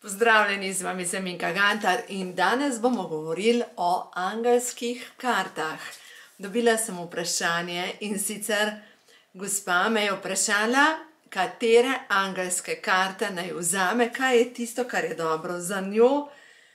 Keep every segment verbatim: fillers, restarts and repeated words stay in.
Pozdravljeni, z vami sem Minka Gantar in danes bomo govorili o angelskih kartah. Dobila sem vprašanje in sicer gospa me je vprašala, katere angelske karte naj vzame, kaj je tisto, kar je dobro za njo.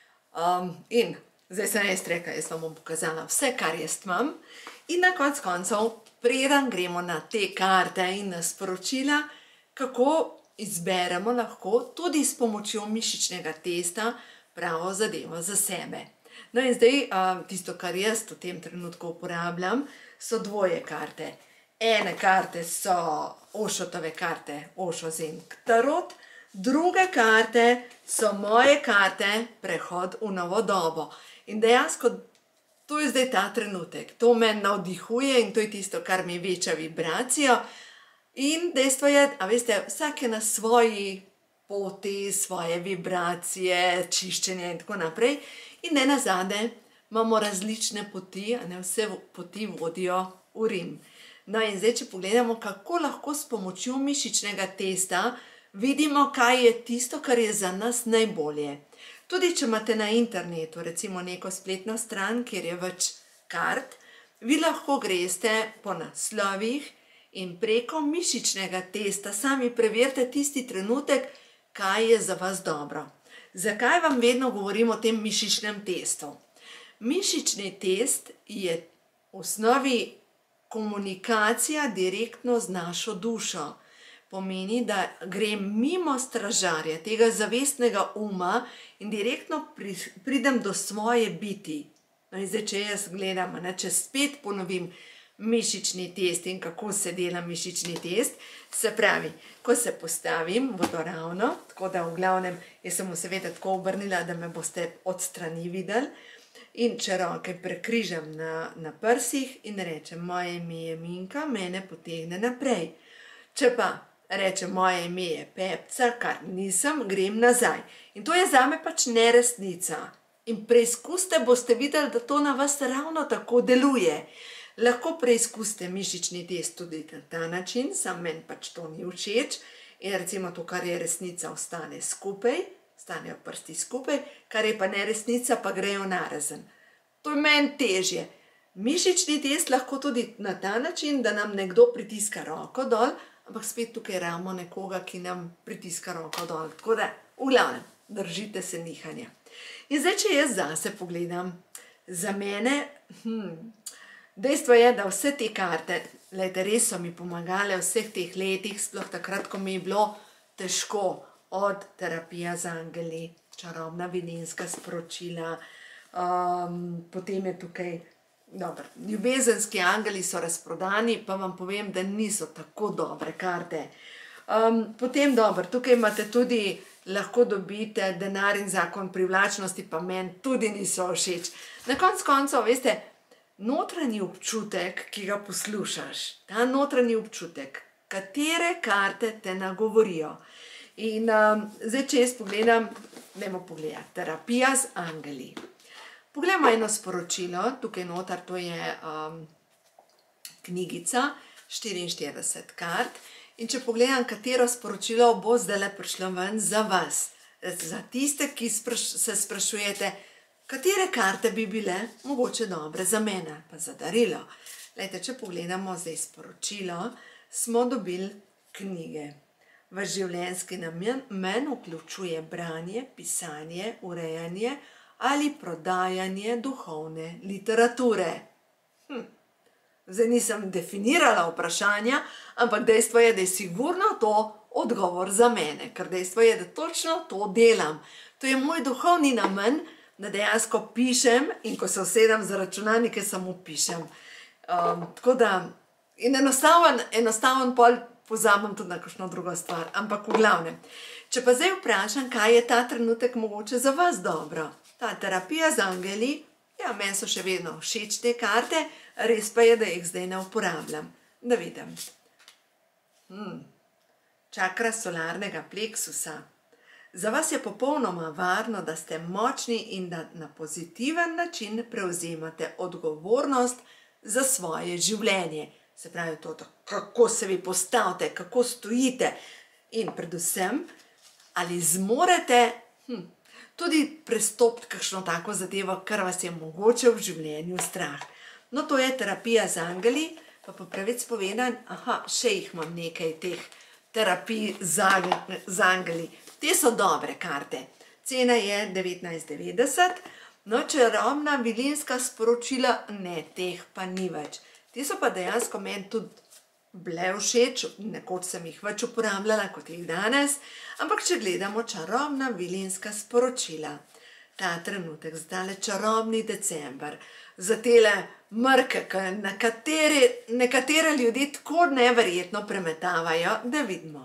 Um, in zdaj sem jaz rekla, jaz vam bom pokazala vse, kar jaz imam. In na konec koncev, preden gremo na te karte in na sporočila, kako izberemo lahko tudi s pomočjo mišičnega testa pravo zadevo za sebe. No in zdaj tisto, kar jaz v tem trenutku uporabljam, so dvoje karte. Ene karte so Ošotove karte, Osho Zen Tarot, druge karte so moje karte Prehod v novo dobo. In dejansko to je zdaj ta trenutek, to me navdihuje in to je tisto, kar mi veča vibracijo. In dejstvo je, a veste, vsak je na svoji poti, svoje vibracije, čiščenje in tako naprej. In ne nazadnje imamo različne poti, a ne vse poti vodijo v Rim. No in zdaj, če pogledamo, kako lahko s pomočjo mišičnega testa vidimo, kaj je tisto, kar je za nas najbolje. Tudi če imate na internetu recimo neko spletno stran, kjer je več kart, vi lahko greste po naslovih in preko mišičnega testa sami preverite tisti trenutek, kaj je za vas dobro. Zakaj vam vedno govorim o tem mišičnem testu? Mišični test je v osnovi komunikacija direktno z našo dušo. Pomeni, da grem mimo stražarja, tega zavestnega uma in direktno pridem do svoje biti. No in zdaj, če jaz gledam, ne, če spet ponovim mišični test in kako se dela mišični test, se pravi, ko se postavim vodoravno, tako da v glavnem, jaz sem seveda tako obrnila, da me boste od strani videli, in če roke prekrižam na, na prsih in rečem, moje ime je Minka, mene potegne naprej. Če pa rečem, moje ime je Pepca, kar nisem, grem nazaj. In to je zame pač neresnica. In preizkuste, boste videli, da to na vas ravno tako deluje. Lahko preizkuste mišični test tudi na ta način, sam meni pač to ni všeč. In recimo to, kar je resnica, ostane skupaj, ostanejo prsti skupaj, kar je pa neresnica, pa grejo narazen. To je meni težje. Mišični test lahko tudi na ta način, da nam nekdo pritiska roko dol, ampak spet tukaj imamo nekoga, ki nam pritiska roko dol. Tako da, v glavnem, držite se nihanja. In zdaj, če jaz zase pogledam, za mene, hm, dejstvo je, da vse te karte, lejte, res so mi pomagale v vseh teh letih, sploh takrat, ko mi je bilo težko, od terapija z angeli, čarobna videnska sporočila, um, potem je tukaj, dobro, ljubezenski angeli so razprodani, pa vam povem, da niso tako dobre karte. Um, potem, dobro, tukaj imate tudi, lahko dobite denar in zakon privlačnosti, pa meni tudi niso všeč. Na konec koncev, veste, notranji občutek, ki ga poslušaš, ta notranji občutek, katere karte te nagovorijo. In um, zdaj, če jaz pogledam, dajmo pogledati, terapija z angeli. Pogledamo eno sporočilo, tukaj notar, to je um, knjigica, štiriinštirideset kart. In če pogledam, katero sporočilo bo zdaj prišlo ven za vas, za tiste, ki spraš, se sprašujete, katere karte bi bile mogoče dobre za mene, pa za darilo. Lejte, če pogledamo zdaj sporočilo, smo dobili knjige. Vaš življenjski namen vključuje branje, pisanje, urejanje ali prodajanje duhovne literature. Hm. Zdaj nisem definirala vprašanja, ampak dejstvo je, da je sigurno to odgovor za mene, ker dejstvo je, da točno to delam. To je moj duhovni namen, da dejansko pišem in ko se usedem za računalnike, samo pišem. Um, tako da, in enostaven, enostaven pol pozabim tudi na kakšno drugo stvar, ampak v glavnem. Če pa zdaj vprašam, kaj je ta trenutek mogoče za vas dobro. Ta terapija z angeli, ja, meni so še vedno všeč te karte, res pa je, da jih zdaj ne uporabljam. Da vidim. Hmm. Čakra solarnega pleksusa. Za vas je popolnoma varno, da ste močni in da na pozitiven način prevzemate odgovornost za svoje življenje. Se pravi to, kako se vi postavite, kako stojite in predvsem, ali zmorete hm, tudi prestopiti kakšno tako zadevo, kar vas je mogoče v življenju strah. No, to je terapija z angeli, pa po pravici povedan, aha, še jih imam nekaj teh terapij z angeli. Te so dobre karte. Cena je devetnajst devetdeset. No, čarobna vilinska sporočila, ne, teh pa ni več. Te so pa dejansko meni tudi bile všeč, nekoč sem jih več uporabljala kot jih danes, ampak če gledamo čarobna vilinska sporočila, ta trenutek, zdale čarobni december, za tele mrke, nekateri, nekatere ljudi tako neverjetno premetavajo, da vidimo.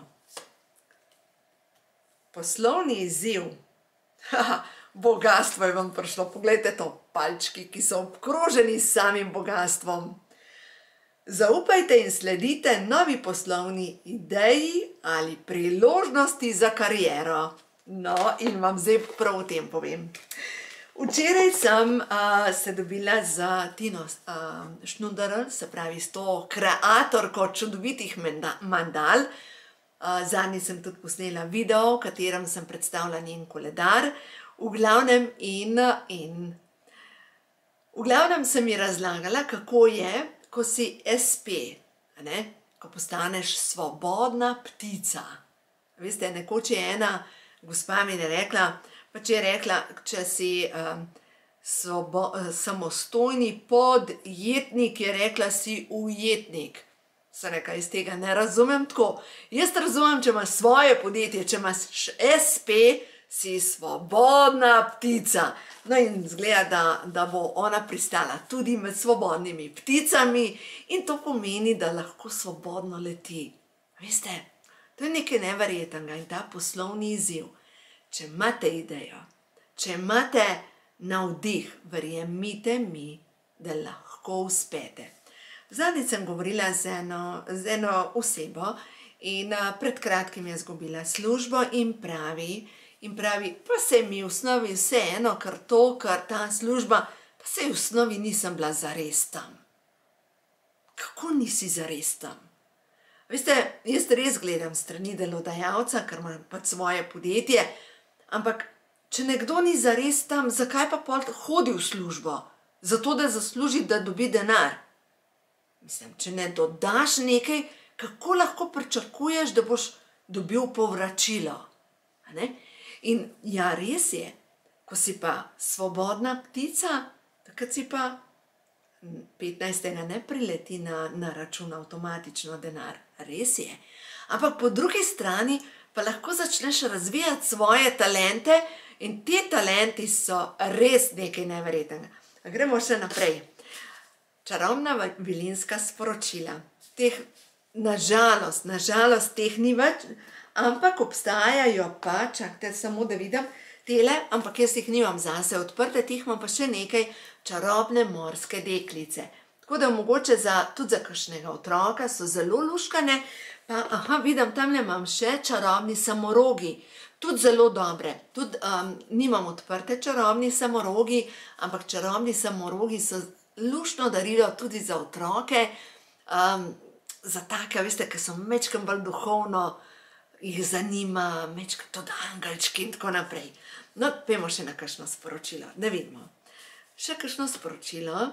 Poslovni izziv. Haha, bogastvo je vam prišlo, poglejte to, palčki, ki so obkroženi s samim bogastvom. Zaupajte in sledite novi poslovni ideji ali priložnosti za kariero. No, in vam zdaj prav o tem povem. Včeraj sem uh, se dobila za Tino uh, Šnuderl, se pravi s to kreatorko čudovitih mandal. Uh, Zadnji sem tudi posnela video, v katerem sem predstavila njen koledar. V glavnem in, in v glavnem sem ji razlagala, kako je, ko si es pe, ne? Ko postaneš svobodna ptica. Veste, nekoč je ena gospa mi je rekla, pa če je rekla, če si um, svobo, samostojni podjetnik, je rekla, si ujetnik. Sem rekla, iz tega ne razumem tako. Jaz razumem, če imaš svoje podjetje, če imaš es pe, si svobodna ptica. No in zgleda, da, da bo ona pristala tudi med svobodnimi pticami in to pomeni, da lahko svobodno leti. Veste, to je nekaj neverjetnega in ta poslovni izziv. Če imate idejo, če imate navdih, verjemite mi, da lahko uspete. Zadnjič sem govorila z eno, z eno osebo in pred kratkim je izgubila službo in pravi, in pravi, pa se mi v osnovi vseeno, ker to, ker ta služba, pa se v osnovi nisem bila zares tam. Kako nisi zares tam? Veste, jaz res gledam strani delodajalca, ker imam pač svoje podjetje, ampak če nekdo ni zares tam, zakaj pa pol hodi v službo? Zato, da zasluži, da dobi denar. Mislim, če ne dodaš nekaj, kako lahko pričakuješ, da boš dobil povračilo? A ne? In ja, res je, ko si pa svobodna ptica, takrat si pa petnajstega ne prileti na, na račun avtomatično denar. Res je. Ampak po drugi strani pa lahko začneš razvijati svoje talente in ti talenti so res nekaj neverjetnega. Gremo še naprej. Čarobna vilinska sporočila. Teh, nažalost, nažalost, teh ni več, ampak obstajajo pa, čakajte samo, da vidim, tele, ampak jaz jih nimam zase odprte, teh imam pa še nekaj čarobne morske deklice. Tako da mogoče za, tudi za kakšnega otroka so zelo luškane, pa aha, vidim, tamle imam še čarobni samorogi, tudi zelo dobre. Tudi um, nimam odprte čarobni samorogi, ampak čarobni samorogi so luštno darilo tudi za otroke, um, za take, veste, ki so mečkam bolj duhovno, jih zanima, mečkam tudi angelčki in tako naprej. No, pojmo še na kakšno sporočilo, da vidimo. Še kakšno sporočilo.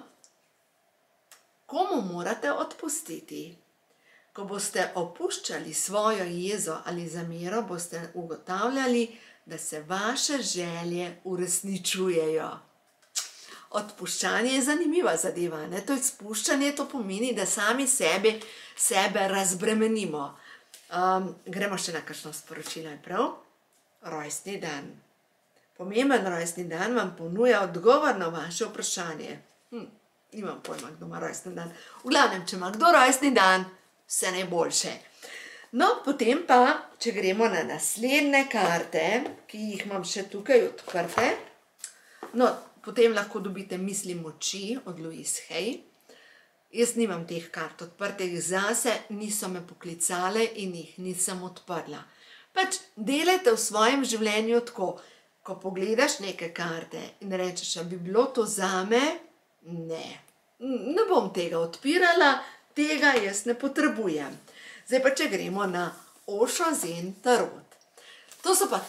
Komu morate odpustiti? Ko boste opuščali svojo jezo ali zamero, boste ugotavljali, da se vaše želje uresničujejo. Odpuščanje je zanimiva zadeva, ne? To je spuščanje, to pomeni, da sami sebe, sebe razbremenimo. Um, gremo še na kakšno sporočilo, je prav? Rojstni dan. Pomemben rojstni dan vam ponuja odgovor na vaše vprašanje. Hm, nimam pojma, kdo ima rojstni dan. V glavnem, če ima kdo rojstni dan, vse najboljše. No, potem pa, če gremo na naslednje karte, ki jih imam še tukaj odprte, no, potem lahko dobite Misli moči od Louise Hay. Jaz nimam teh kart odprtih zase, niso me poklicale in jih nisem odprla. Pač delajte v svojem življenju tako, ko pogledaš neke karte in rečeš, da bi bilo to zame, ne. Ne bom tega odpirala, tega jaz ne potrebujem. Zdaj pa, če gremo na Osho Zen Tarot. To so pa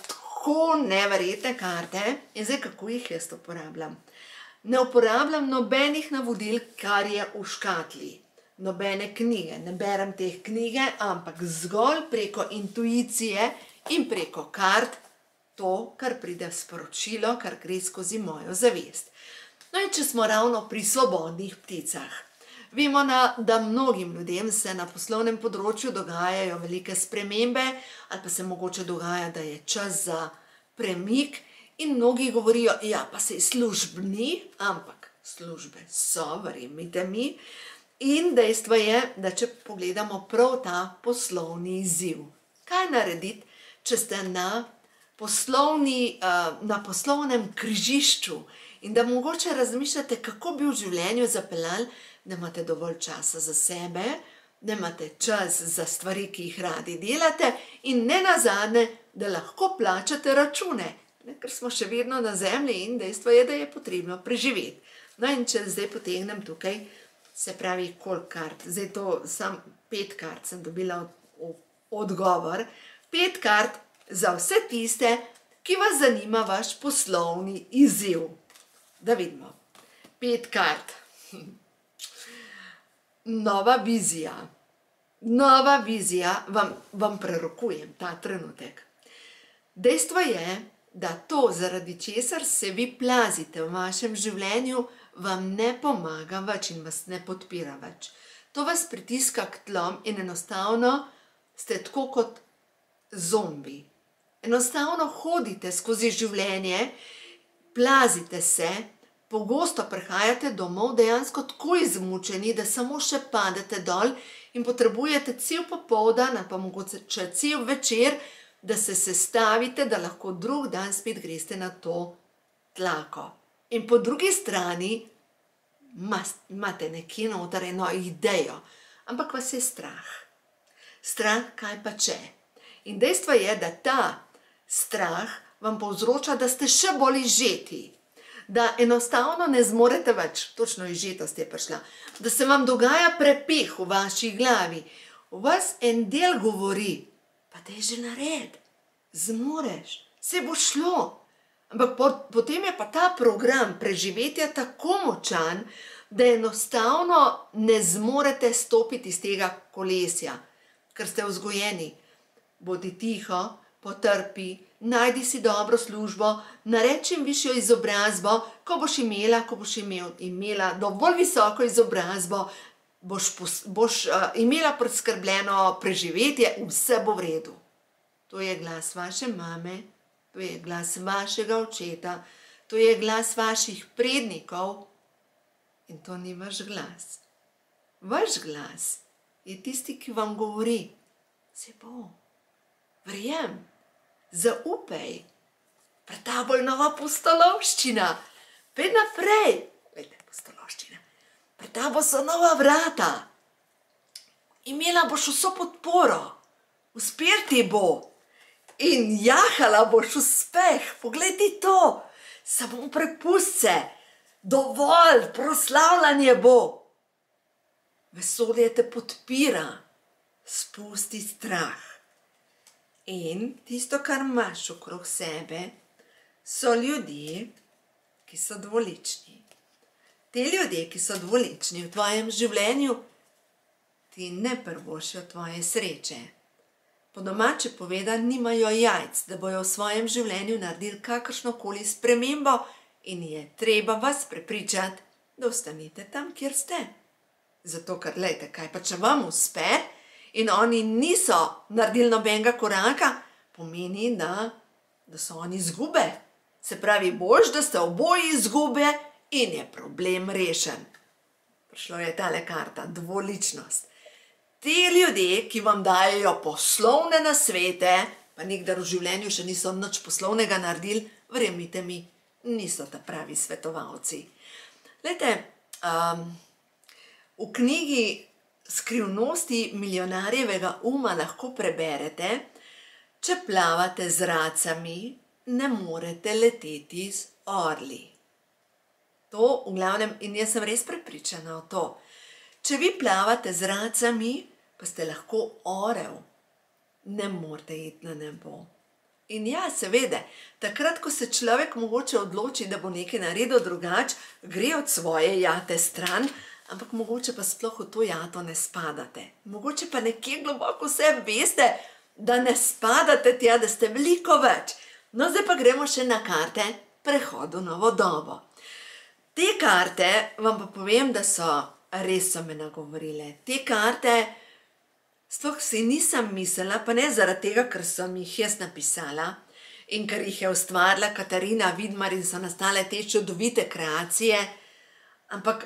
tako neverjetne karte in zdaj kako jih jaz uporabljam. Ne uporabljam nobenih navodil, kar je v škatli, nobene knjige, ne berem teh knjige, ampak zgolj preko intuicije in preko kart to, kar pride sporočilo, kar gre skozi mojo zavest. No in če smo ravno pri svobodnih pticah. Vemo, da mnogim ljudem se na poslovnem področju dogajajo velike spremembe ali pa se mogoče dogaja, da je čas za premik in mnogi govorijo, ja, pa saj služb ni, ampak službe so, verjemite mi. In dejstvo je, da če pogledamo prav ta poslovni izziv. Kaj narediti, če ste na, poslovni, na poslovnem križišču in da mogoče razmišljate, kako bi v življenju zapeljali, da imate dovolj časa za sebe, da imate čas za stvari, ki jih radi delate in ne nazadnje, da lahko plačate račune, ker smo še vedno na zemlji in dejstvo je, da je potrebno preživeti. No in če zdaj potegnem tukaj, se pravi koliko kart, zdaj to sam pet kart sem dobila odgovor, pet kart za vse tiste, ki vas zanima vaš poslovni izziv. Da vidimo, pet kart. Nova vizija. Nova vizija vam, vam prerokujem ta trenutek. Dejstvo je, da to, zaradi česar se vi plazite v vašem življenju, vam ne pomaga več in vas ne podpira več. To vas pritiska k tlom in enostavno ste tako kot zombi. Enostavno hodite skozi življenje, plazite se, pogosto prihajate domov dejansko tako izmučeni, da samo še padete dol in potrebujete cel popoldan, pa mogoče cel večer, da se sestavite, da lahko drug dan spet greste na to tlako. In po drugi strani imate nekje noter eno idejo, ampak vas je strah. Strah, kaj pa če? In dejstvo je, da ta strah vam povzroča, da ste še bolj izžeti, da enostavno ne zmorete več, točno izžetost je prišla, da se vam dogaja prepih v vaši glavi. V vas en del govori, pa daj že nared, zmoreš, se bo šlo. Ampak potem je pa ta program preživetja tako močan, da enostavno ne zmorete stopiti iz tega kolesja, ker ste vzgojeni. Bodi tiho, potrpi, najdi si dobro službo, naredi čim višjo izobrazbo, ko boš imela, ko boš imela dovolj visoko izobrazbo, boš, boš uh, imela preskrbljeno preživetje, vse bo v redu. To je glas vaše mame, to je glas vašega očeta, to je glas vaših prednikov in to ni vaš glas. Vaš glas je tisti, ki vam govori, se bo, verjem, zaupaj, pred tabo je nova pustolovščina, pej naprej, glejte, pustolovščina, pred tabo so nova vrata, imela boš vso podporo, uspel ti bo in jahala boš uspeh, poglejte to, samo prepust se, dovolj, proslavljanje bo. Vesolje te podpira, spusti strah. In tisto, kar imaš okrog sebe, so ljudje, ki so dvolični. Te ljudje, ki so dvolični v tvojem življenju, ti ne prvošijo tvoje sreče. Po domače povedano, nimajo jajc, da bojo v svojem življenju naredili kakršnokoli spremembo in je treba vas prepričati, da ostanite tam, kjer ste. Zato, ker, glejte, kaj pa če vam uspe in oni niso naredili nobenega koraka, pomeni, da, da so oni izgube. Se pravi, boš, da ste oboji izgube in je problem rešen. Prišlo je tale karta, dvoličnost. Ti ljudje, ki vam dajejo poslovne nasvete, pa nikdar v življenju še niso nič poslovnega naredili, verjemite mi, niso ta pravi svetovalci. Glejte, um, v knjigi Skrivnosti milijonarjevega uma lahko preberete, če plavate z racami, ne morete leteti z orli. To, v glavnem, in jaz sem res prepričana o to. Če vi plavate z racami, pa ste lahko orel, ne morete iti na nebo. In ja, seveda, takrat, ko se človek mogoče odloči, da bo nekaj naredil drugače, gre od svoje jate stran, ampak mogoče pa sploh v to jato ne spadate. Mogoče pa nekje globoko vse veste, da ne spadate tja, da ste veliko več. No, zdaj pa gremo še na karte Prehod v novo dobo. Te karte, vam pa povem, da so res so me nagovorile. Te karte, sploh si nisem mislila, pa ne zaradi tega, ker sem jih jaz napisala in ker jih je ustvarila Katarina Vidmar in so nastale te čudovite kreacije, ampak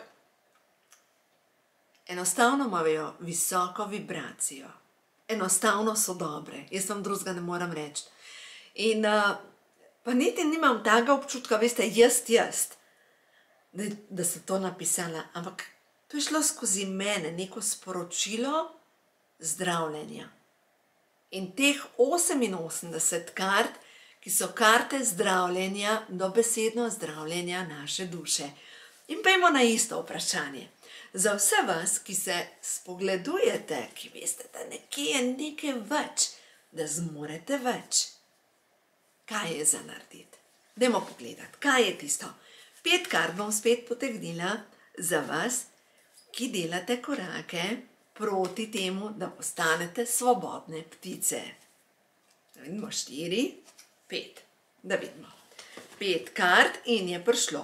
enostavno imajo visoko vibracijo. Enostavno so dobre. Jaz vam drugega ne morem reči. In uh, pa niti nimam takega občutka, veste, jaz, jaz, da, da sem to napisala, ampak to je šlo skozi mene, neko sporočilo zdravljenja. In teh oseminosemdeset kart, ki so karte zdravljenja, dobesedno zdravljenja naše duše. In pojmo na isto vprašanje. Za vse vas, ki se spogledujete, ki veste, da nekje je nekaj več, da zmorete več. Kaj je za narediti? Dajmo pogledati, kaj je tisto. Pet kart bom spet potegnila za vas, ki delate korake proti temu, da postanete svobodne ptice. Da vidimo štiri, pet. Da vidimo. Pet kart in je prišlo.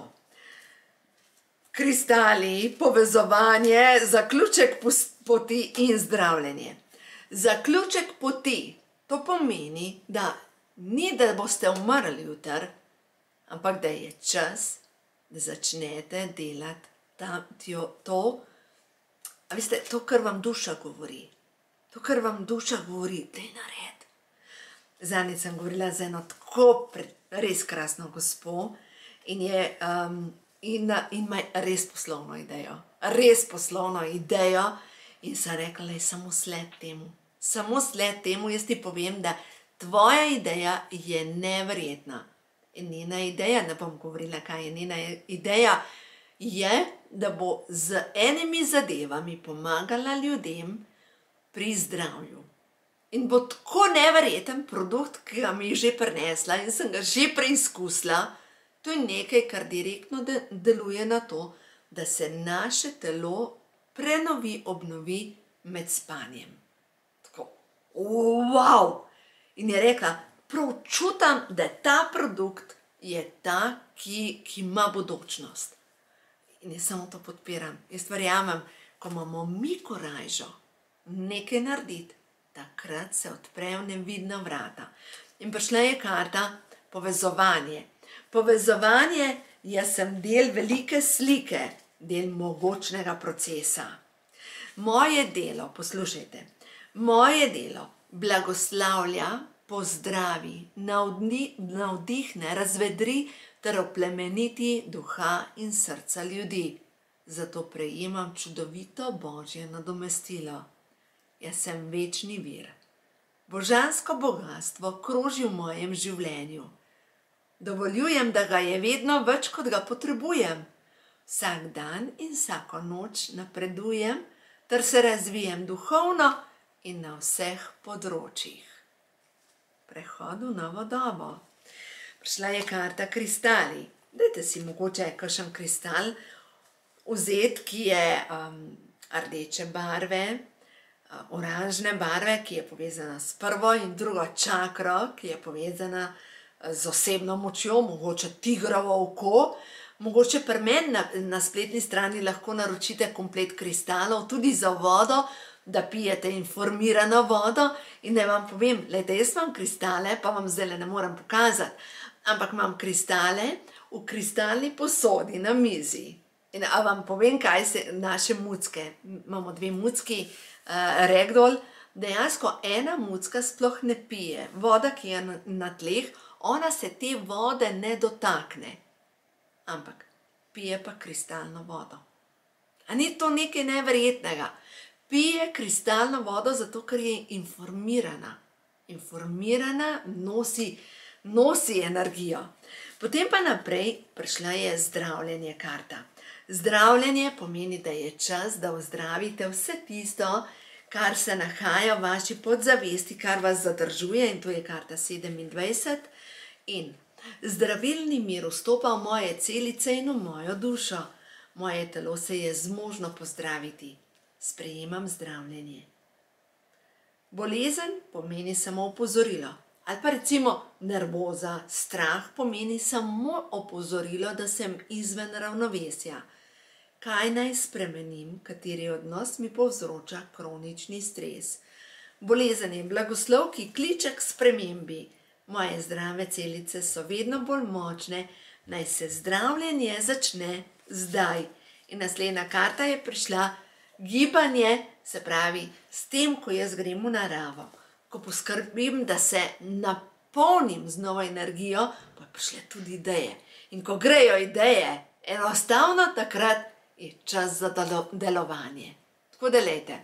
Kristali, povezovanje, zaključek poti in zdravljenje. Zaključek poti, to pomeni, da ni, da boste umrli jutri, ampak da je čas, da začnete delati ta, tjo, to, a veste, to, kar vam duša govori. To, kar vam duša govori, daj nared. Zadnjič sem govorila z eno tako res krasno gospo in je um, in, in ima res poslovno idejo. Res poslovno idejo in sem rekla, da je samo sled temu. Samo sled temu, jaz ti povem, da tvoja ideja je neverjetna. In njena ideja, ne bom govorila, kaj je njena ideja, je, da bo z enimi zadevami pomagala ljudem pri zdravju. In bo tako neverjeten produkt, ki ga mi je že prinesla in sem ga že preizkusila, to je nekaj, kar direktno deluje na to, da se naše telo prenovi, obnovi med spanjem. Tako, wow! In je rekla, prav čutam, da ta produkt je ta, ki, ki ima bodočnost. In jaz samo to podpiram. Jaz verjamem, ko imamo mi korajžo nekaj narediti, takrat se odprejo nevidna vrata. In prišla je karta povezovanje. Povezovanje, jaz sem del velike slike, del mogočnega procesa. Moje delo, poslušajte, moje delo blagoslavlja, pozdravi, navdihne, razvedri ter oplemeniti duha in srca ljudi. Zato prejemam čudovito božje nadomestilo. Jaz sem večni vir. Božansko bogastvo kroži v mojem življenju. Dovoljujem, da ga je vedno več, kot ga potrebujem. Vsak dan in vsako noč napredujem, ter se razvijem duhovno in na vseh področjih. Prehod v novo dobo. Prišla je karta kristali. Dajte si mogoče kakšen kristal vzeti, ki je um, rdeče barve, uh, oranžne barve, ki je povezana s prvo in drugo čakro, ki je povezana z osebno močjo, mogoče tigrovo oko. Mogoče pri meni na, na spletni strani lahko naročite komplet kristalov, tudi za vodo, da pijete informirano vodo. In naj vam povem, glejte, jaz imam kristale, pa vam zdaj ne morem pokazati, ampak imam kristale v kristalni posodi na mizi. In a vam povem, kaj se naše mucke, imamo dve mucki, uh, ragdoll, dejansko ena mucka sploh ne pije. Voda, ki je na, na tleh, ona se te vode ne dotakne. Ampak pije pa kristalno vodo. A ni to nekaj neverjetnega? Pije kristalno vodo zato, ker je informirana. Informirana nosi, nosi energijo. Potem pa naprej prišla je zdravljenje karta. Zdravljenje pomeni, da je čas, da ozdravite vse tisto, kar se nahaja v vaši podzavesti, kar vas zadržuje, in to je karta sedemindvajset. In zdravilni mir vstopa v moje celice in v mojo dušo. Moje telo se je zmožno pozdraviti. Sprejemam zdravljenje. Bolezen pomeni samo opozorilo. Ali pa recimo nervoza, strah pomeni samo opozorilo, da sem izven ravnovesja. Kaj naj spremenim, kateri odnos mi povzroča kronični stres? Bolezen je blagoslov, ki kliče k spremembi. Moje zdrave celice so vedno bolj močne, naj se zdravljenje začne zdaj. In naslednja karta je prišla gibanje, se pravi, s tem, ko jaz grem v naravo, ko poskrbim, da se napolnim z novo energijo, pa prišle tudi ideje. In ko grejo ideje, enostavno takrat je čas za delovanje. Tako da lejte.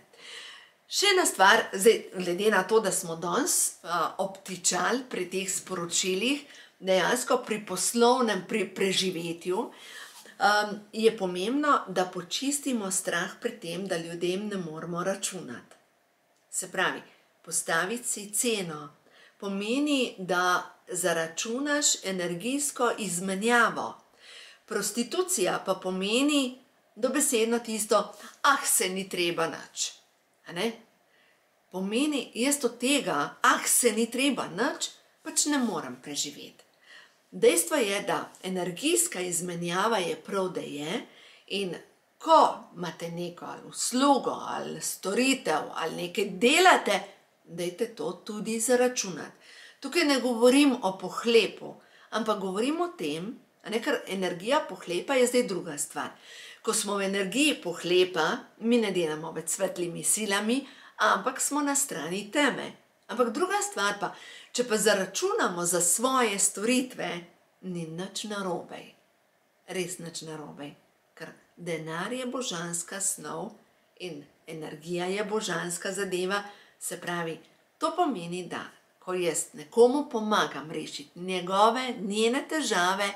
Še ena stvar, zdaj, glede na to, da smo danes uh, obtičali pri teh sporočilih, dejansko pri poslovnem, pri preživetju, um, je pomembno, da počistimo strah pri tem, da ljudem ne moramo računati. Se pravi, postaviti si ceno pomeni, da zaračunaš energijsko izmenjavo. Prostitucija pa pomeni dobesedno tisto, ah, se ni treba nič. A ne? Pomeni, jaz od tega, ah, se ni treba nič, pač ne morem preživeti. Dejstvo je, da energijska izmenjava je prav, da je, in ko imate neko ali uslugo, ali storitev, ali nekaj delate, dajte to tudi zaračunati. Tukaj ne govorim o pohlepu, ampak govorim o tem, a ne, ker energija pohlepa je zdaj druga stvar. Ko smo v energiji pohlepa, mi ne delamo več svetlimi silami, ampak smo na strani teme. Ampak druga stvar pa, če pa zaračunamo za svoje storitve, ni nič narobe. Res nič narobe. Ker denar je božanska snov in energija je božanska zadeva, se pravi, to pomeni, da ko jaz nekomu pomagam rešiti njegove, njene težave,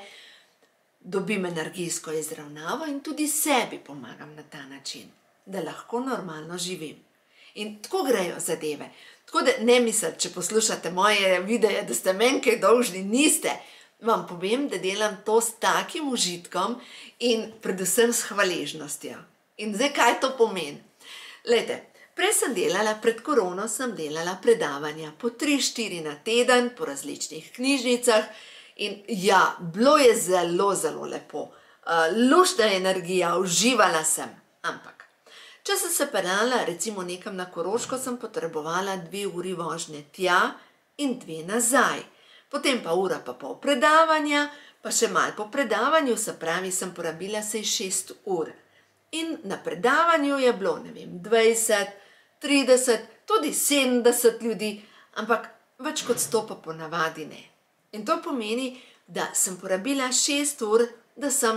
dobim energijsko izravnavo in tudi sebi pomagam na ta način, da lahko normalno živim. In tako grejo zadeve. Tako da ne mislite, če poslušate moje videe, da ste meni kaj dolžni, niste. Vam povem, da delam to s takim užitkom in predvsem s hvaležnostjo. In zdaj, kaj to pomeni? Glejte, prej sem delala, pred korono sem delala predavanja po tri, štiri na teden, po različnih knjižnicah. In ja, bilo je zelo, zelo lepo. Uh, luštna energija, uživala sem. Ampak, če sem se peljala recimo nekam na Koroško, sem potrebovala dve uri vožnje tja in dve nazaj. Potem pa ura pa pol predavanja, pa še malo po predavanju, se pravi, sem porabila se šest ur. In na predavanju je bilo, ne vem, dvajset, trideset, tudi sedemdeset ljudi, ampak več kot sto pa ponavadi ne. In to pomeni, da sem porabila šest ur, da sem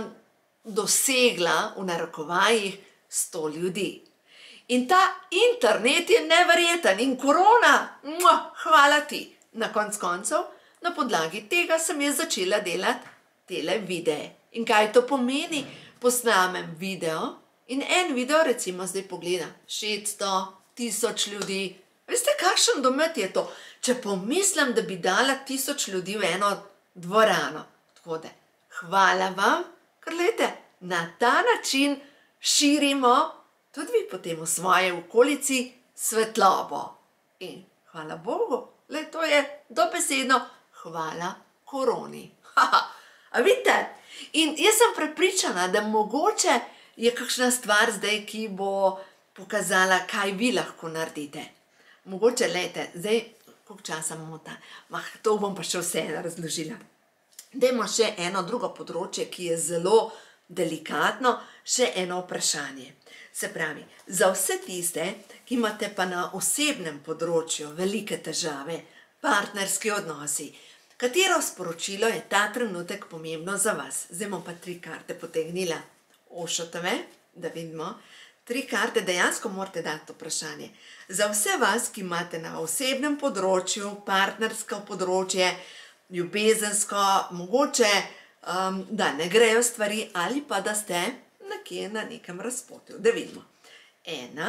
dosegla v narekovajih sto ljudi. In ta internet je neverjeten in korona, muah, hvala ti. Na konc koncev, na podlagi tega sem jaz začela delati tele videe. In kaj to pomeni? Posnamem video in en video recimo zdaj pogleda šeststo, tisoč ljudi. Veste, kakšen domet je to? Če pomislim, da bi dala tisoč ljudi v eno dvorano. Tako da, hvala vam, ker glejte, na ta način širimo tudi vi potem v svoje okolici svetlobo. In hvala Bogu, le to je dobesedno hvala koroni. Haha, a vidite? In jaz sem prepričana, da mogoče je kakšna stvar zdaj, ki bo pokazala, kaj vi lahko naredite. Mogoče, lejte, zdaj, koliko časa imamo ta, mah, to bom pa še vseeno razložila. Dajmo še eno drugo področje, ki je zelo delikatno, še eno vprašanje. Se pravi, za vse tiste, ki imate pa na osebnem področju velike težave, partnerski odnosi, katero sporočilo je ta trenutek pomembno za vas? Zdaj bom pa tri karte potegnila. Ošotove, da vidimo. Tri karte, dejansko morate dati to vprašanje. Za vse vas, ki imate na osebnem področju, partnersko področje, ljubezensko, mogoče, um, da ne grejo stvari ali pa da ste nekje na nekem razpotju. Da vidimo. Ena,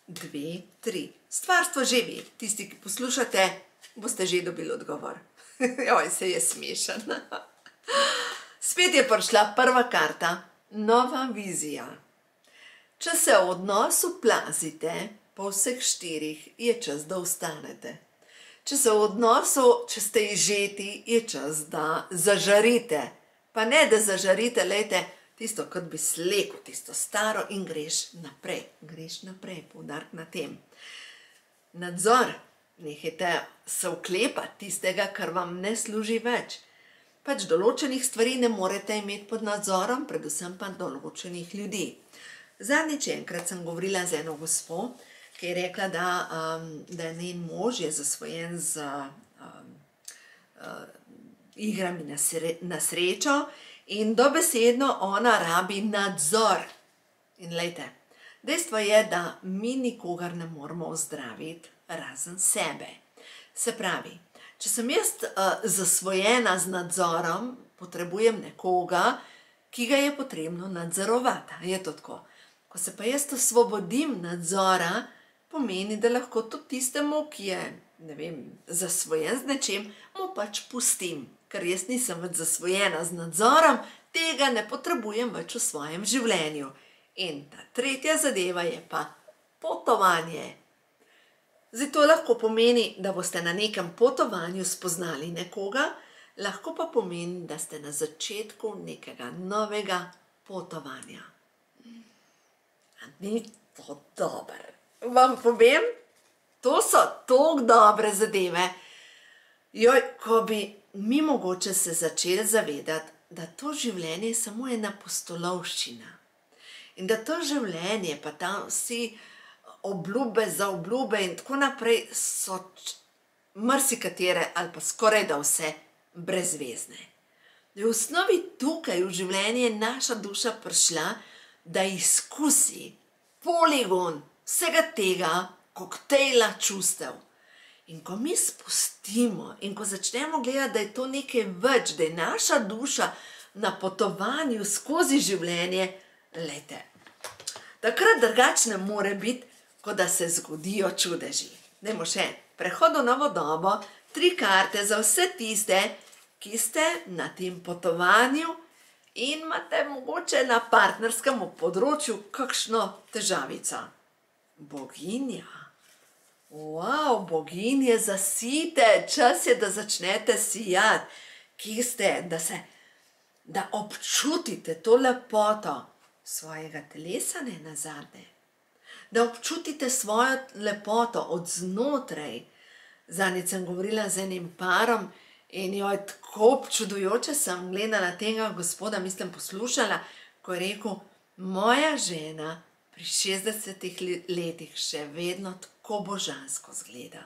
dve, tri. Stvarstvo že ve. Tisti, ki poslušate, boste že dobili odgovor. Oj, se je smešen. Spet je prišla prva karta, nova vizija. Če se v odnosu plazite, po vseh štirih je čas, da ostanete. Če se v odnosu, če ste izžeti, je čas, da zažarite. Pa ne, da zažarite, lejte, tisto, kot bi slekel, tisto staro in greš naprej. Greš naprej, poudarek na tem. Nadzor, nehajte se vklepati tistega, kar vam ne služi več. Pač določenih stvari ne morete imeti pod nadzorom, predvsem pa določenih ljudi. Zadnjič enkrat sem govorila z eno gospo, ki je rekla, da, um, da je njen mož je zasvojen z um, uh, igrami na, sre, na srečo in dobesedno ona rabi nadzor. In lejte, dejstvo je, da mi nikogar ne moramo ozdraviti razen sebe. Se pravi, če sem jaz uh, zasvojena z nadzorom, potrebujem nekoga, ki ga je potrebno nadzorovati. Je to tako? Ko se pa jaz osvobodim nadzora, pomeni, da lahko tudi tistemu, ki je, ne vem, zasvojen z nečem, mu pač pustim. Ker jaz nisem več zasvojena z nadzorom, tega ne potrebujem več v svojem življenju. In ta tretja zadeva je pa potovanje. Zdaj to lahko pomeni, da boste na nekem potovanju spoznali nekoga, lahko pa pomeni, da ste na začetku nekega novega potovanja. A ni to dobro? Vam povem, to so tako dobre zadeve. Joj, ko bi mi mogoče se začeli zavedati, da to življenje je samo ena pustolovščina. In da to življenje, pa tam vsi obljube za obljube in tako naprej so marsikatere ali pa skoraj da vse brezvezne. Da je v osnovi tukaj v življenje je naša duša prišla, da izkusi poligon vsega tega koktejla čustev. In ko mi spustimo in ko začnemo gledati, da je to nekaj več, da je naša duša na potovanju skozi življenje, lejte, takrat drugače ne more biti, kot da se zgodijo čudeži. Dajmo še, prehod v novo dobo, tri karte za vse tiste, ki ste na tem potovanju in imate mogoče na partnerskem področju kakšno težavico. Boginja. Wow, boginje, zasijte, čas je, da začnete sijati. Kje ste, da se, da občutite to lepoto svojega telesa, ne nazadnje. Da občutite svojo lepoto od znotraj. Zadnjič sem govorila z enim parom in jo je tako občudujoče sem gledala tega gospoda, mislim poslušala, ko je rekel, moja žena pri šestdesetih letih še vedno tako božansko zgleda.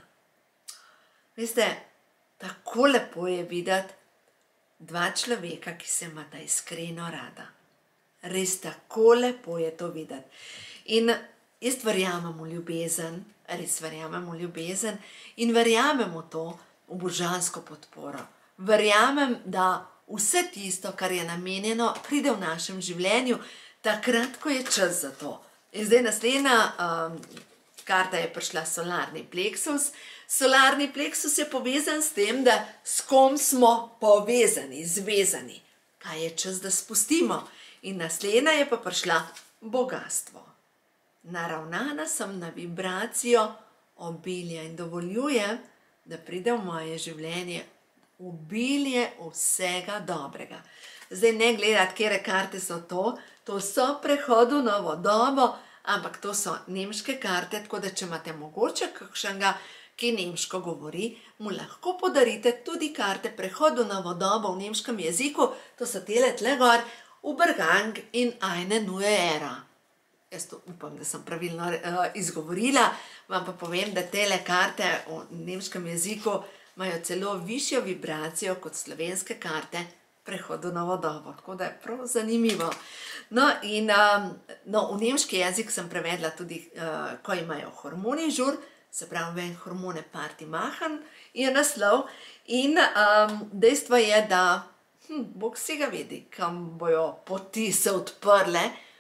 Veste, tako lepo je videti dva človeka, ki se imata iskreno rada. Res tako lepo je to videti. In jaz verjamem v ljubezen, res verjamem v ljubezen in verjamem v to, v božansko podporo. Verjamem, da vse tisto, kar je namenjeno, pride v našem življenju takrat, ko je čas za to. In zdaj naslednja um, karta je prišla solarni pleksus. Solarni pleksus je povezan s tem, da s kom smo povezani, zvezani. Kaj je čas, da spustimo? In naslednja je pa prišla bogastvo. Naravnana sem na vibracijo obilja in dovoljujem, da pride v moje življenje obilje vsega dobrega. Zdaj ne gledati, kere karte so to, to so prehod v novo dobo, ampak to so nemške karte, tako da če imate mogoče kakšnega, ki nemško govori, mu lahko podarite tudi karte prehod v novo dobo v nemškem jeziku, to so tele tle gor, Übergang in eine neue Ära. Jaz to upam, da sem pravilno uh, izgovorila, vam pa povem, da tele karte v nemškem jeziku imajo celo višjo vibracijo kot slovenske karte prehod v novo dobo, tako da je prav zanimivo. No, in um, no, v nemški jezik sem prevedla tudi, uh, ko imajo hormoni žur, se pravi, ven hormone party machen je naslov in um, dejstvo je, da hm, Bog si ga vidi, kam bojo poti se odprle,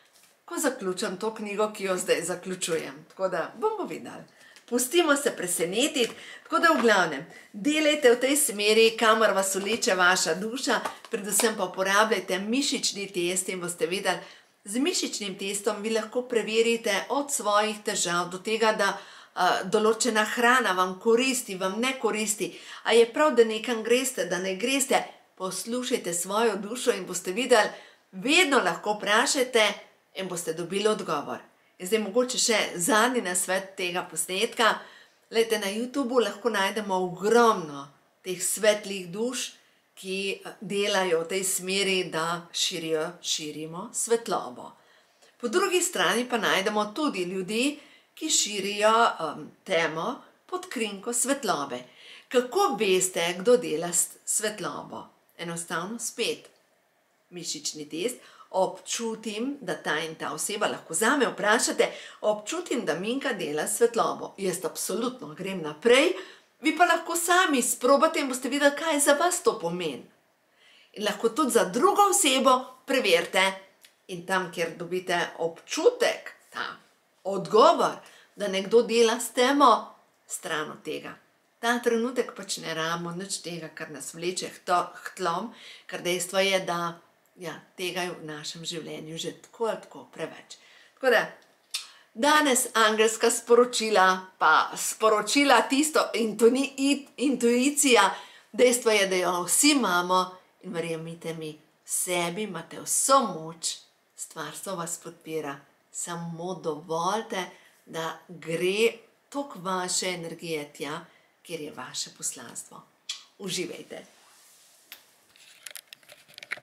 ko zaključim to knjigo, ki jo zdaj zaključujem. Tako da bomo videli. Pustimo se presenetiti, tako da v glavnem, delajte v tej smeri, kamor vas vleče vaša duša, predvsem pa uporabljajte mišični test in boste videli, z mišičnim testom vi lahko preverite od svojih težav do tega, da uh, določena hrana vam koristi, vam ne koristi, a je prav, da nekam greste, da ne greste, poslušajte svojo dušo in boste videli, vedno lahko vprašajte in boste dobili odgovor. In zdaj mogoče še zadnji nasvet tega posnetka. Glejte, na YouTubeu lahko najdemo ogromno teh svetlih duš, ki delajo v tej smeri, da širijo, širimo svetlobo. Po drugi strani pa najdemo tudi ljudi, ki širijo um, temo pod krinko svetlobe. Kako veste, kdo dela svetlobo? Enostavno spet. Mišični test. Občutim, da ta in ta oseba, lahko zame vprašate, občutim, da Minka dela svetlobo. Jaz absolutno grem naprej, vi pa lahko sami sprobate in boste videli, kaj za vas to pomeni. In lahko tudi za drugo osebo preverite in tam, kjer dobite občutek, ta odgovor, da nekdo dela s temo, stran od tega. Ta trenutek pač ne rabimo nič tega, kar nas vleče k tlom, ker dejstvo je, da ja, tega je v našem življenju že tako ali tako preveč. Tako da, danes angelska sporočila, pa sporočila tisto intuicija, dejstvo je, da jo vsi imamo in verjemite mi, sebi imate vso moč, stvarstvo vas podpira, samo dovolite, da gre tok vaše energije tja, kjer je vaše poslanstvo. Uživajte!